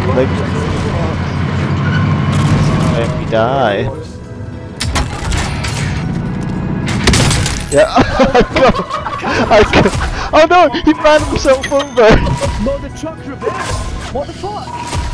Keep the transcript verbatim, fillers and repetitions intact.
Like, let me die. Yeah. I can't. Oh no! He ran himself over. No, the truck reversed. What the fuck?